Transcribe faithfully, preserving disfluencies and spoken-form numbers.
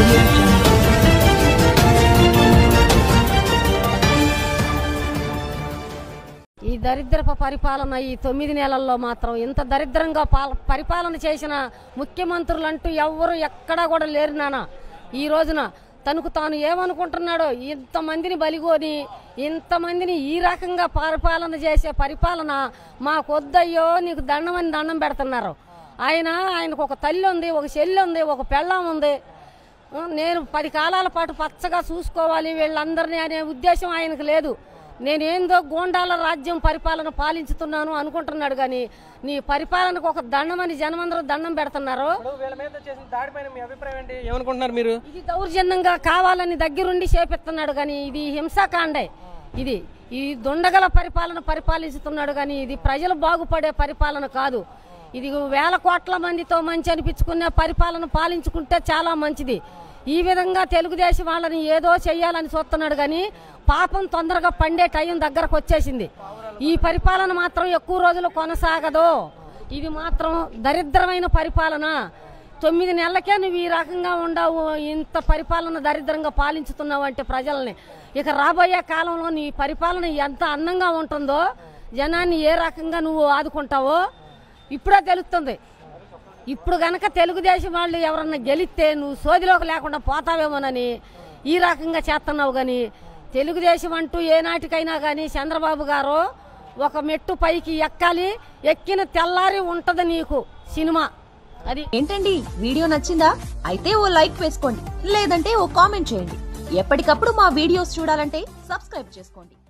ఈ దరిద్రపు పరిపాలన ఈ తొమ్మిది నెలల్లో మాత్రం ఇంత దరిద్రంగా పరిపాలన చేసిన ముఖ్యమంత్రులు అంటూ ఎవరు ఎక్కడా కూడా లేరు నాన్న. ఈ రోజున తనకు తాను ఏమనుకుంటున్నాడో ఇంతమందిని బలిగొని ఇంతమందిని ఈ రకంగా పరిపాలన చేసే పరిపాలన మాకొద్దయ్యో నీకు దండమని దండం పెడుతున్నారు. ఆయన ఆయనకు ఒక తల్లి ఉంది, ఒక చెల్లి ఉంది, ఒక పెళ్ళాం ఉంది. నేను పది కాలాల పాటు పచ్చగా చూసుకోవాలి వీళ్ళందరినీ అనే ఉద్దేశం ఆయనకు లేదు. నేనేందో గోండాల రాజ్యం పరిపాలన పాలించుతున్నాను అనుకుంటున్నాడు కానీ నీ పరిపాలనకు ఒక దండమని జనమందరూ దండం పెడుతున్నారు. ఇది దౌర్జన్యంగా కావాలని దగ్గరుండి చేపిస్తున్నాడు కానీ ఇది హింసాకాండే. ఇది ఈ దొండగల పరిపాలన పరిపాలిస్తున్నాడు కానీ ఇది ప్రజలు బాగుపడే పరిపాలన కాదు. ఇది వేల కోట్ల మందితో మంచి అనిపించుకునే పరిపాలన పాలించుకుంటే చాలా మంచిది. ఈ విధంగా తెలుగుదేశం వాళ్ళని ఏదో చెయ్యాలని చూస్తున్నాడు కానీ పాపం తొందరగా పండే టైం దగ్గరకు వచ్చేసింది. ఈ పరిపాలన మాత్రం ఎక్కువ రోజులు కొనసాగదు. ఇది మాత్రం దరిద్రమైన పరిపాలన. తొమ్మిది నెలలకే నువ్వు ఈ రకంగా ఉండవు, ఇంత పరిపాలన దరిద్రంగా పాలించుతున్నావు అంటే ప్రజల్ని. ఇక రాబోయే కాలంలో నీ పరిపాలన ఎంత అందంగా ఉంటుందో, జనాన్ని ఏ రకంగా నువ్వు ఆదుకుంటావో ఇప్పుడే తెలుస్తుంది. ఇప్పుడు గనక తెలుగుదేశం వాళ్ళు ఎవరన్నా గెలిస్తే నువ్వు సోదిలోకి లేకుండా పోతావేమోనని ఈ రకంగా చేస్తున్నావు. కానీ తెలుగుదేశం అంటూ ఏనాటికైనా కానీ చంద్రబాబు గారు ఒక మెట్టు పైకి ఎక్కాలి, ఎక్కిన తెల్లారి ఉంటది నీకు సినిమా. అది ఏంటండి, వీడియో నచ్చిందా? అయితే ఓ లైక్ వేసుకోండి, లేదంటే ఓ కామెంట్ చేయండి. ఎప్పటికప్పుడు మా వీడియోస్ చూడాలంటే సబ్స్క్రైబ్ చేసుకోండి.